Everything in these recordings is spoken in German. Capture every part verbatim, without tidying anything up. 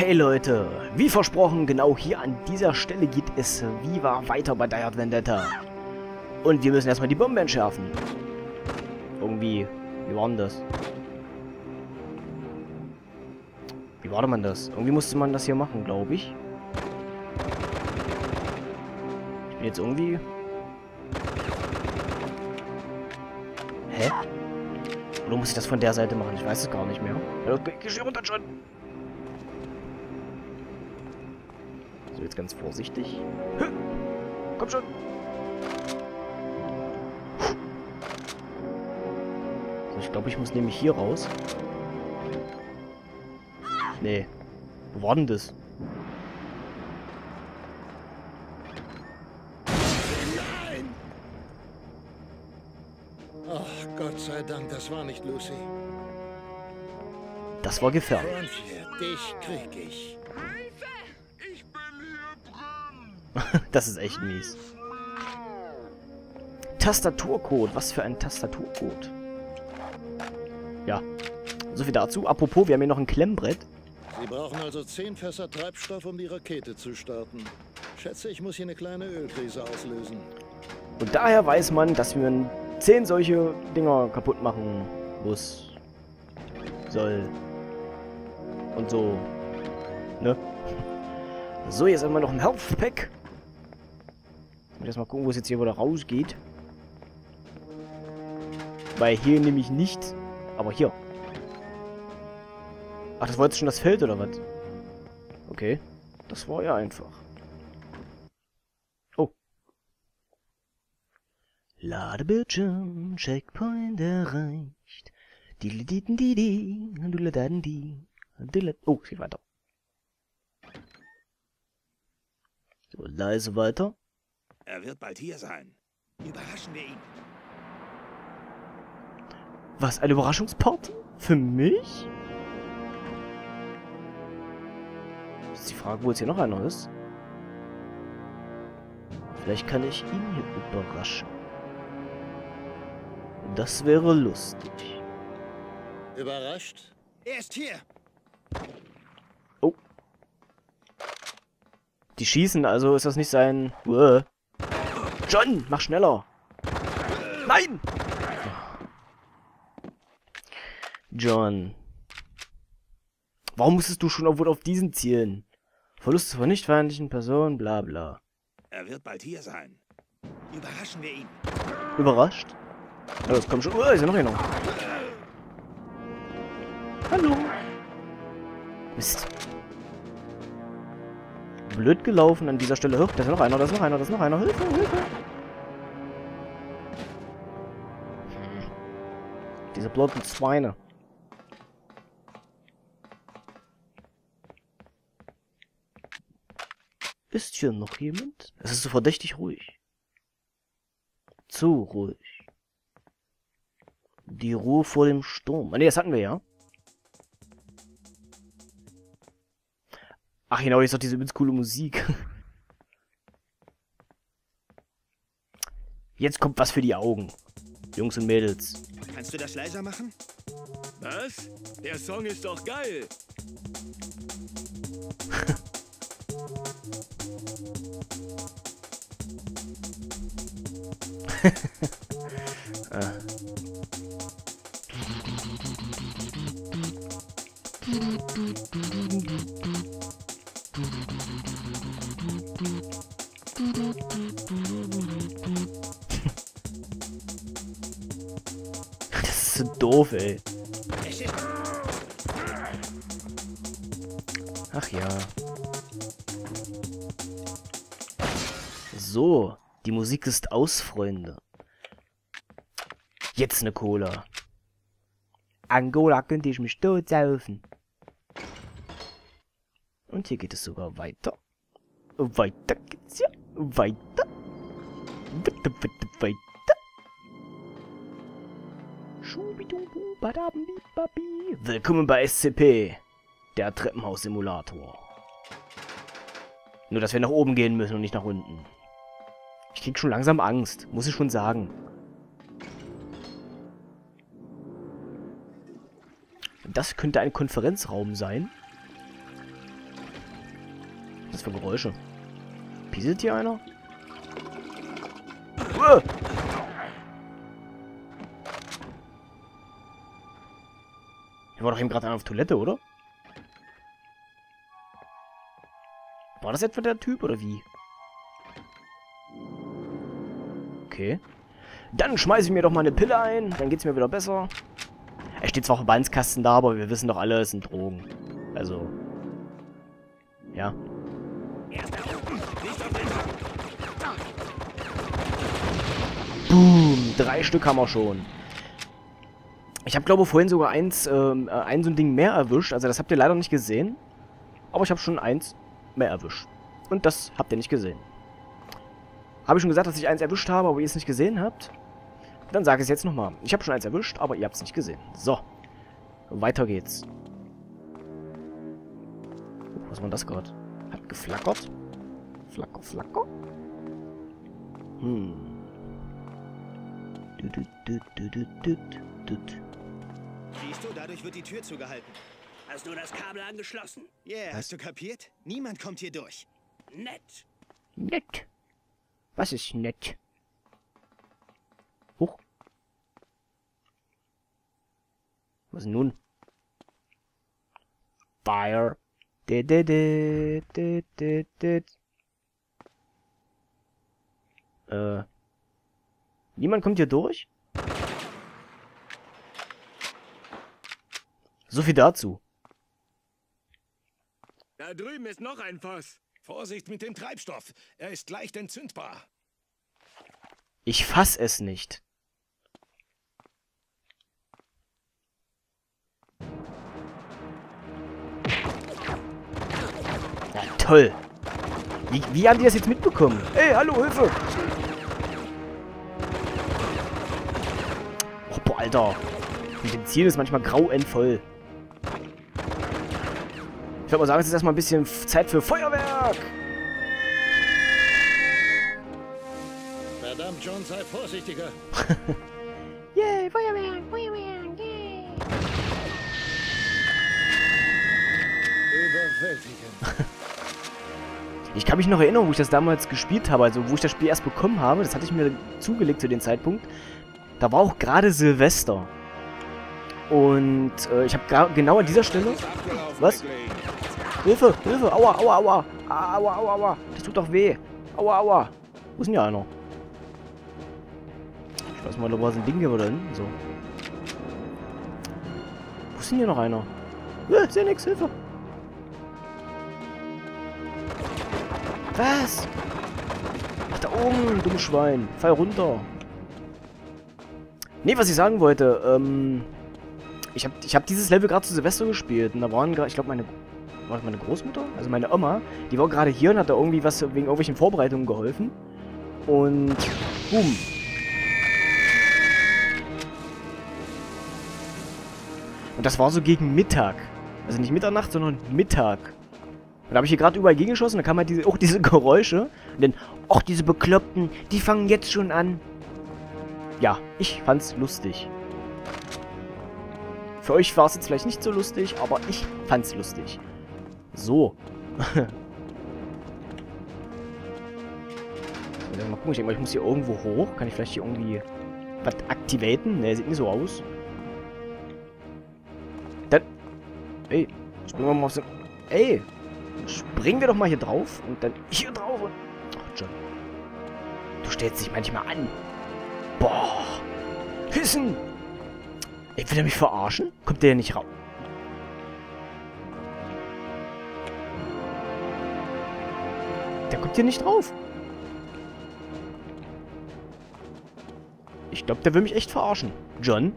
Hey Leute, wie versprochen, genau hier an dieser Stelle geht es Viva weiter bei Die Hard Vendetta. Und wir müssen erstmal die Bombe entschärfen. Irgendwie, wie war denn das? Wie war denn man das? Irgendwie musste man das hier machen, glaube ich. Ich bin jetzt irgendwie... Hä? Oder muss ich das von der Seite machen? Ich weiß es gar nicht mehr. Geh schon runter schon! So, jetzt ganz vorsichtig. Komm schon! So, ich glaube, ich muss nämlich hier raus. Nee. Wo war denn das? Nein! Ach, Gott sei Dank, das war nicht Lucy. Das war gefährlich. Frontier, dich krieg ich. Das ist echt mies. Tastaturcode. Was für ein Tastaturcode? Ja. So viel dazu. Apropos, wir haben hier noch ein Klemmbrett. Sie brauchen also zehn Fässer Treibstoff, um die Rakete zu starten. Schätze, ich muss hier eine kleine Ölkrise auslösen. Und daher weiß man, dass man zehn solche Dinger kaputt machen muss. Soll. Und so. Ne? So, jetzt haben wir noch ein Health Pack. Ich muss mal gucken, wo es jetzt hier wieder rausgeht. Weil hier nämlich nicht. Aber hier. Ach, das war jetzt schon das Feld, oder was? Okay. Das war ja einfach. Oh. Ladebildschirm, Checkpoint erreicht. Dididididi, duladadidi, dulad- Oh, es geht weiter. So, leise weiter. Er wird bald hier sein. Überraschen wir ihn. Was, eine Überraschungsparty? Für mich? Ist die Frage, wo jetzt hier noch einer ist. Vielleicht kann ich ihn hier überraschen. Das wäre lustig. Überrascht? Er ist hier. Oh. Die schießen, also ist das nicht sein... Uah. John, mach schneller. Nein! John. Warum musstest du schon auf, auf diesen zielen? Verlust von nicht feindlichen Personen, bla bla. Er wird bald hier sein. Überraschen wir ihn. Überrascht? Oh, jetzt kommt schon... Oh, ist ja noch einer. Hallo. Mist. Blöd gelaufen an dieser Stelle. Hör, da ist noch einer, da ist noch einer, da ist noch einer. Hilfe, Hilfe. Diese blotten Schweine. Ist hier noch jemand? Es ist so verdächtig ruhig. Zu ruhig. Die Ruhe vor dem Sturm. Ah, ne, das hatten wir ja. Ach genau, jetzt noch diese übelst coole Musik. Jetzt kommt was für die Augen. Jungs und Mädels. Kannst du das leiser machen? Was? Der Song ist doch geil. ah. Das ist so doof, ey. Ach ja. So, die Musik ist aus, Freunde. Jetzt eine Cola. Angola könnte ich mich tot saufen. Und hier geht es sogar weiter. Weiter geht's ja. Weiter. Weiter, weiter, weiter. Schubidubu, badabidi. Willkommen bei S C P. Der Treppenhaus-Simulator. Nur, dass wir nach oben gehen müssen und nicht nach unten. Ich krieg schon langsam Angst, muss ich schon sagen. Das könnte ein Konferenzraum sein. Was für Geräusche? Pieselt hier einer? Uah! Hier war doch eben gerade einer auf Toilette, oder? War das etwa der Typ, oder wie? Okay. Dann schmeiße ich mir doch mal eine Pille ein, dann geht's mir wieder besser. Er steht zwar Verbandskasten da, aber wir wissen doch alle, es sind Drogen. Also. Ja. Boom, drei Stück haben wir schon. Ich habe, glaube ich, vorhin sogar eins, ähm, ein so ein Ding mehr erwischt. Also das habt ihr leider nicht gesehen. Aber ich habe schon eins mehr erwischt. Und das habt ihr nicht gesehen. Habe ich schon gesagt, dass ich eins erwischt habe, aber ihr es nicht gesehen habt? Dann sage ich es jetzt nochmal. Ich habe schon eins erwischt, aber ihr habt es nicht gesehen. So. Weiter geht's. Oh, was war denn das gerade? Hat geflackert? Flacker, flacker? Hm. Dut, dut, dut, dut, dut, dut. Siehst du, dadurch wird die Tür zugehalten. Hast du das Kabel angeschlossen? Yeah, hast du kapiert? Niemand kommt hier durch. Nett. Nett. Was ist nett? Huch. Was nun? Fire. Dit, dit, dit, dit, dit, dit. Äh. Niemand kommt hier durch? So viel dazu. Da drüben ist noch ein Fass. Vorsicht mit dem Treibstoff. Er ist leicht entzündbar. Ich fass es nicht. Na toll. Wie, wie haben die das jetzt mitbekommen? Ey, hallo, Hilfe! Oh, boah, Alter. Das Benzin ist manchmal grauenvoll. Ich würde mal sagen, es ist erstmal ein bisschen Zeit für Feuerwerk. Verdammt, John, sei vorsichtiger. Yay, Feuerwerk, Feuerwerk, yay. Überwältigend. Ich kann mich noch erinnern, wo ich das damals gespielt habe, also wo ich das Spiel erst bekommen habe. Das hatte ich mir zugelegt zu dem Zeitpunkt. Da war auch gerade Silvester. Und äh, ich habe genau an dieser Stelle... Was? Hilfe, Hilfe, aua, aua, aua. Aua, aua, aua. Das tut doch weh. Aua, aua. Wo ist denn hier einer? Ich weiß mal, wo ist ein Ding hier oder hin? So. Wo ist denn hier noch einer? Äh, seh nix, Hilfe. Was? Ach, da oben, dummes Schwein. Fall runter. Nee, was ich sagen wollte, ähm... Ich habe ich hab dieses Level gerade zu Silvester gespielt. Und da waren gerade, ich glaube, meine... War das meine Großmutter? Also meine Oma. Die war gerade hier und hat da irgendwie was wegen irgendwelchen Vorbereitungen geholfen. Und... Boom. Und das war so gegen Mittag. Also nicht Mitternacht, sondern Mittag. Und da habe ich hier gerade überall gegengeschossen, da kamen halt diese, auch diese Geräusche. Und dann, ach, diese Bekloppten, die fangen jetzt schon an. Ja, ich fand's lustig. Für euch war es jetzt vielleicht nicht so lustig, aber ich fand's lustig. So. Mal gucken, ich denke mal, ich muss hier irgendwo hoch. Kann ich vielleicht hier irgendwie was aktivieren? Ne, sieht nicht so aus. Dann... Ey, springen wir mal auf so... Ey! Springen wir doch mal hier drauf und dann hier drauf und... Ach, John. Du stellst dich manchmal an. Boah. Hissen. Ey, will er mich verarschen? Kommt der ja nicht raus? Der kommt hier nicht drauf. Ich glaube, der will mich echt verarschen. John?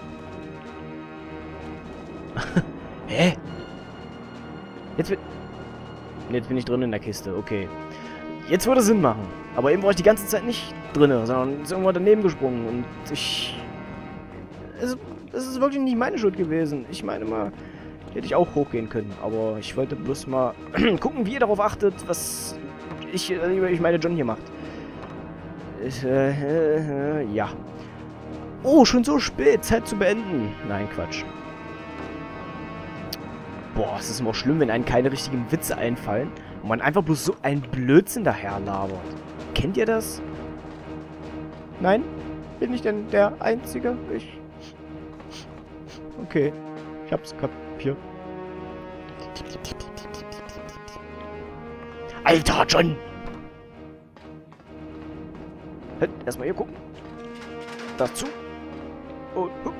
Hä? Jetzt wird... Jetzt bin ich drin in der Kiste, okay. Jetzt würde es Sinn machen. Aber eben war ich die ganze Zeit nicht drin, sondern ist irgendwo daneben gesprungen. Und ich... Es, es ist wirklich nicht meine Schuld gewesen. Ich meine mal, hätte ich auch hochgehen können. Aber ich wollte bloß mal gucken, wie ihr darauf achtet, was ich, ich meine John hier macht. Ich, äh, äh, ja. Oh, schon so spät. Zeit zu beenden. Nein, Quatsch. Boah, es ist immer schlimm, wenn einem keine richtigen Witze einfallen. Man einfach bloß so ein Blödsinn daherlabert. Kennt ihr das? Nein? Bin ich denn der Einzige? Ich... Okay. Ich hab's kapiert. Alter, John! Halt, erstmal hier gucken. Das zu. Und... Hup.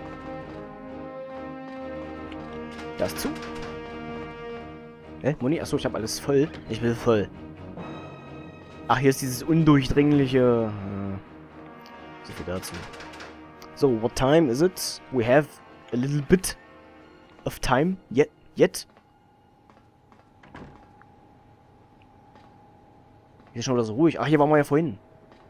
Das zu. Hä? Moni? Achso, ich habe alles voll. Ich will voll. Ach, hier ist dieses undurchdringliche... Äh, so viel dazu. So, what time is it? We have a little bit of time. Yet. Yet. Hier ist schon wieder so ruhig. Ach, hier waren wir ja vorhin.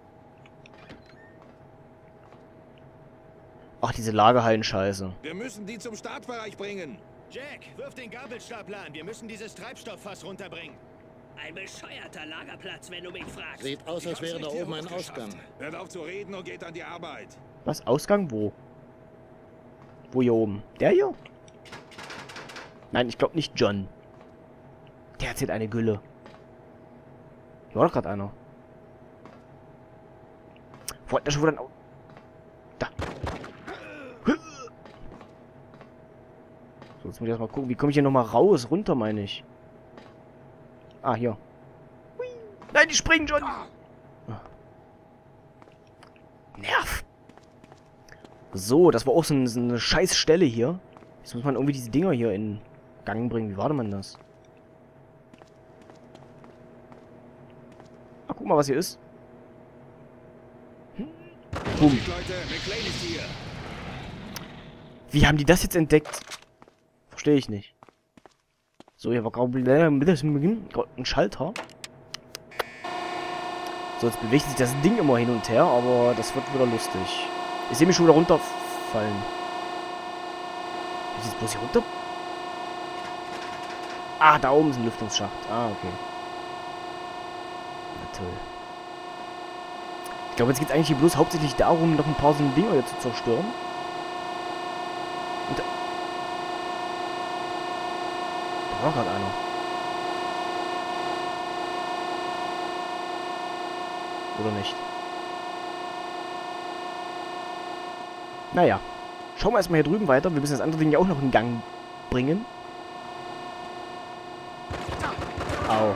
Ach, diese Lagerhallen-Scheiße. Wir müssen die zum Startbereich bringen. Jack, wirf den Gabelstapler an. Wir müssen dieses Treibstofffass runterbringen. Ein bescheuerter Lagerplatz, wenn du mich fragst. Sieht aus, Ich als hab's wäre da nicht hier oben ein hochgeschafft. Ausgang. Hört auf zu reden und geht an die Arbeit. Was? Ausgang? Wo? Wo hier oben? Der hier? Nein, ich glaube nicht John. Der erzählt eine Gülle. Hier war doch gerade einer. Wo hat der schon wieder ein Au... Da. So, jetzt muss ich erstmal gucken. Wie komme ich hier nochmal raus? Runter, meine ich. Ah, hier. Hui. Nein, die springen schon. Nerv. So, das war auch so eine, so eine scheiß Stelle hier. Jetzt muss man irgendwie diese Dinger hier in Gang bringen. Wie war denn man das? Ach, guck mal, was hier ist. Hm. Boom. Leute, McLean ist hier. Wie haben die das jetzt entdeckt? Verstehe ich nicht. So, hier war gerade ein Schalter. So, jetzt bewegt sich das Ding immer hin und her, aber das wird wieder lustig. Ich sehe mich schon wieder runterfallen. Ist jetzt bloß hier runter? Ah, da oben ist ein Lüftungsschacht. Ah, okay. Na toll. Ich glaube, jetzt geht es eigentlich hier bloß hauptsächlich darum, noch ein paar so Dinger hier zu zerstören. Und da, da war gerade einer. Oder nicht? Naja. Schauen wir erstmal hier drüben weiter. Wir müssen das andere Ding ja auch noch in Gang bringen. Au.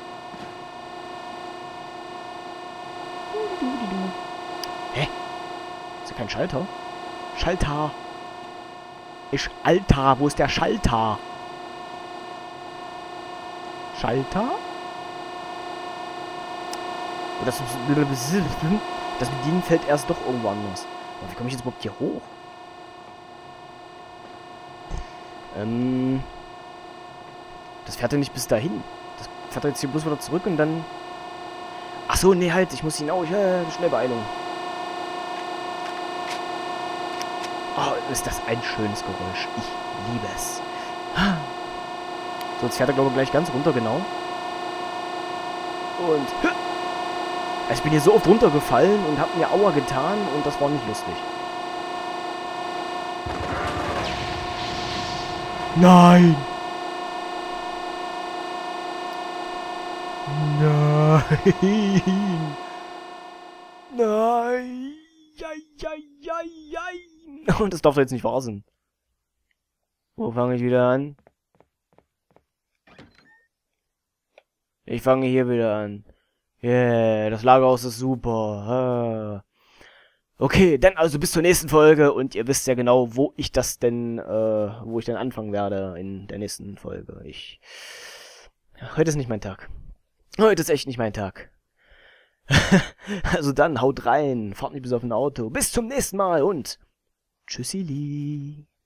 Hä? Ist ja kein Schalter? Schalter. Ich Alter, wo ist der Schalter? Schalter? Und das, das Bedienen fällt erst doch irgendwo anders. Aber wie komme ich jetzt überhaupt hier hoch? Ähm. Das fährt ja nicht bis dahin. Das fährt jetzt hier bloß wieder zurück und dann... Ach so, nee, halt, ich muss hinaus. Ja, schnell Beeilung. Oh, ist das ein schönes Geräusch. Ich liebe es. So, jetzt fährt er, glaube ich, gleich ganz runter, genau. Und... Also ich bin hier so oft runtergefallen und hab mir Aua getan und das war nicht lustig. Nein! Nein! Nein! Jai, jai, jai, jai. Und das darf doch jetzt nicht wahr sein. Wo fange ich wieder an? Ich fange hier wieder an. Yeah, das Lagerhaus ist super. Ah. Okay, dann also bis zur nächsten Folge und ihr wisst ja genau, wo ich das denn, äh, wo ich dann anfangen werde in der nächsten Folge. Ich... Heute ist nicht mein Tag. Heute ist echt nicht mein Tag. Also dann, haut rein, fahrt nicht bis auf ein Auto. Bis zum nächsten Mal und tschüssili.